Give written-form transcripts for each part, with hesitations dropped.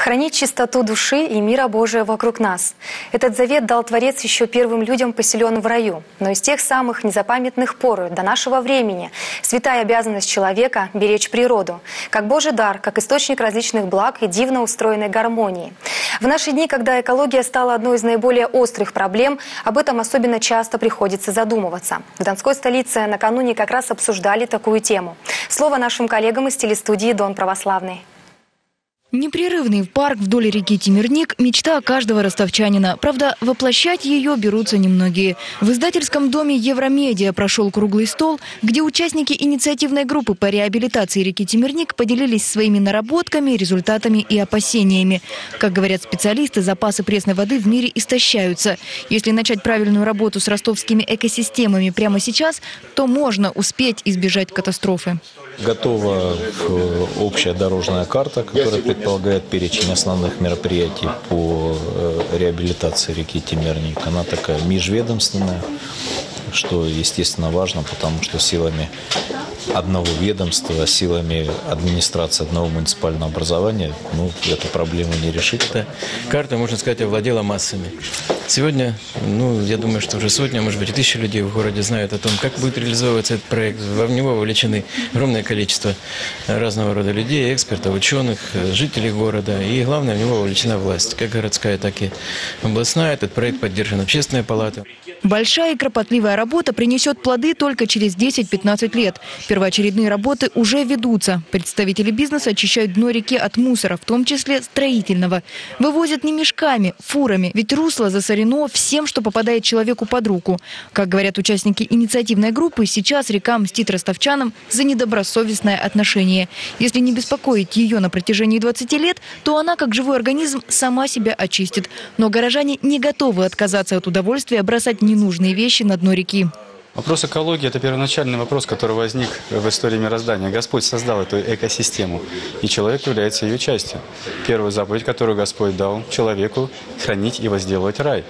Хранить чистоту души и мира Божия вокруг нас. Этот завет дал Творец еще первым людям, поселенным в раю. Но из тех самых незапамятных пор до нашего времени святая обязанность человека – беречь природу, как Божий дар, как источник различных благ и дивно устроенной гармонии. В наши дни, когда экология стала одной из наиболее острых проблем, об этом особенно часто приходится задумываться. В Донской столице накануне как раз обсуждали такую тему. Слово нашим коллегам из телестудии «Дон Православный». Непрерывный парк вдоль реки Темирник – мечта каждого ростовчанина. Правда, воплощать ее берутся немногие. В издательском доме «Евромедиа» прошел круглый стол, где участники инициативной группы по реабилитации реки Темирник поделились своими наработками, результатами и опасениями. Как говорят специалисты, запасы пресной воды в мире истощаются. Если начать правильную работу с ростовскими экосистемами прямо сейчас, то можно успеть избежать катастрофы. Готова общая дорожная карта, которая предполагает перечень основных мероприятий по реабилитации реки Темирник. Она такая межведомственная, что, естественно, важно, потому что силами одного ведомства, силами администрации одного муниципального образования, эту проблему не решить. Эта карта, можно сказать, овладела массами. Сегодня, я думаю, что уже сотня, может быть, и 1000 людей в городе знают о том, как будет реализовываться этот проект. В него вовлечены огромное количество разного рода людей, экспертов, ученых, жителей города. И, главное, в него вовлечена власть, как городская, так и областная. Этот проект поддержан Общественной палатой. Большая и кропотливая работа принесет плоды только через 10-15 лет. Первоочередные работы уже ведутся. Представители бизнеса очищают дно реки от мусора, в том числе строительного. Вывозят не мешками, фурами, ведь русло засорено всем, что попадает человеку под руку. Как говорят участники инициативной группы, сейчас река мстит ростовчанам за недобросовестное отношение. Если не беспокоить ее на протяжении 20 лет, то она, как живой организм, сама себя очистит. Но горожане не готовы отказаться от удовольствия бросать ненужные вещи на дно реки. Вопрос экологии – это первоначальный вопрос, который возник в истории мироздания. Господь создал эту экосистему, и человек является ее частью. Первую заповедь, которую Господь дал человеку – хранить и возделывать рай.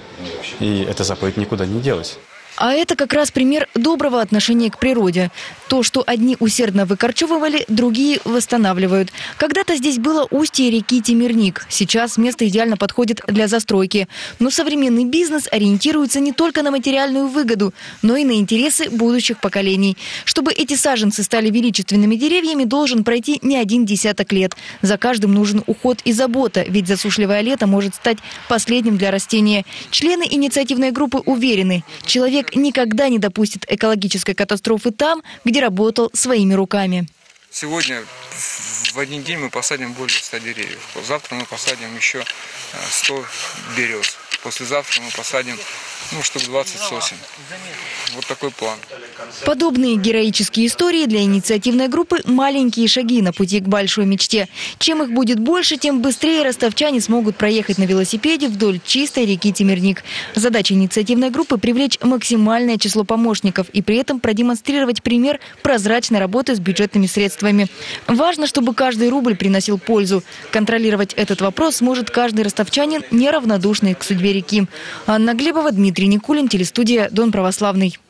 И эта заповедь никуда не делась. А это как раз пример доброго отношения к природе. То, что одни усердно выкорчевывали, другие восстанавливают. Когда-то здесь было устье реки Темирник. Сейчас место идеально подходит для застройки. Но современный бизнес ориентируется не только на материальную выгоду, но и на интересы будущих поколений. Чтобы эти саженцы стали величественными деревьями, должен пройти не один десяток лет. За каждым нужен уход и забота, ведь засушливое лето может стать последним для растения. Члены инициативной группы уверены, человек никогда не допустит экологической катастрофы там, где работал своими руками. Сегодня в один день мы посадим более 100 деревьев. Завтра мы посадим еще 100 берез. Послезавтра мы посадим штук 20 сосен. Вот такой план. Подобные героические истории для инициативной группы – маленькие шаги на пути к большой мечте. Чем их будет больше, тем быстрее ростовчане смогут проехать на велосипеде вдоль чистой реки Темирник. Задача инициативной группы – привлечь максимальное число помощников и при этом продемонстрировать пример прозрачной работы с бюджетными средствами. Важно, чтобы каждый рубль приносил пользу. Контролировать этот вопрос сможет каждый ростовчанин, неравнодушный к судьбе реки. Анна Глебова, Дмитрий Никулин, телестудия «Дон Православный».